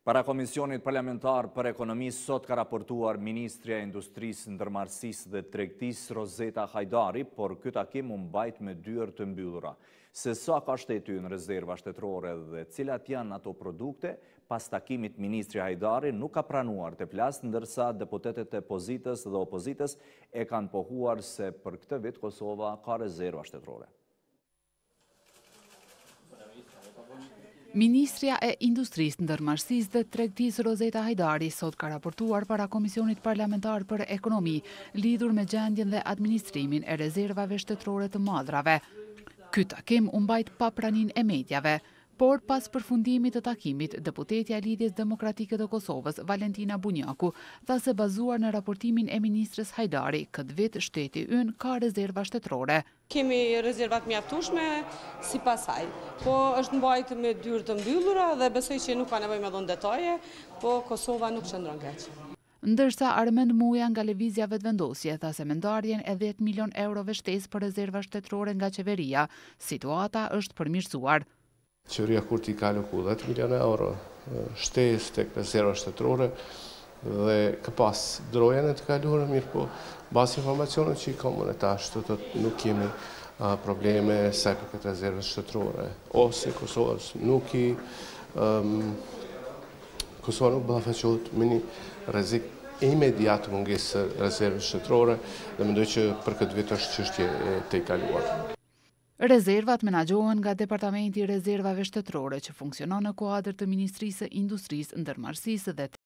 Para Komisionit Parlamentar për Ekonomi, sot ka raportuar Ministrja e Industrisë, Ndërmarrësisë dhe Tregtisë Rozeta Hajdari, por ky takim u mbajt me dyert të mbyllura. Se sa ka shteti në rezerva shtetërore dhe cilat janë ato produkte, pas takimit Ministri Hajdari nuk ka pranuar të flasë, ndërsa deputetët e pozitës dhe opozitës e kanë pohuar se për këtë vit Kosova ka rezerva shtetërore. Ministrja e Industrisë, Ndërmarrësisë dhe Tregtisë Rozeta Hajdari sot ka raportuar para Komisionit Parlamentar për Ekonomi lidhur me gjendjen dhe administrimin e rezervave shtetërore të madrave. Ky takim u mbajt pa praninë e mediave, por pas përfundimit të takimit, deputetja e Lidhjes Demokratike të Kosovës, Valentina Bunjaku, tha se bazuar në raportimin e ministres Hajdari, këtë vit shteti ynë ka rezerva shtetërore. Kemi rezervat mjaftueshme sipas saj, po është mbajtur me dyert të mbyllura dhe besoj që nuk ka nevojë me dhënë detaje, po Kosova nuk qëndron keq. Ndërsa Armend Muja nga Lëvizja Vetëvendosje tha se me ndarjen e 10 milion eurove shtesë për rezerva shtetërore nga qeveria, situata është përmirësuar. Qeveria Kurti ka aloku 10 milion euro shtesë tek rezerva shtetërore dhe ka pas drojën e të kaluara, mirë po, bazë informacionet që i kam unë tash, nuk kemi probleme sa për këtë rezervë shtetërore, ose Kosovës Kosova nuk ballafaqohet me një rrezik imediat mungesë rezervës shtetërore dhe mendoj që për këtë vit është çështje e tejkaluar. Rezervat menaxhohen nga Departamenti i Rezervave Shtetërore që funksionon në kuadër të Ministrisë së Industrisë, Ndërmarrësisë dhe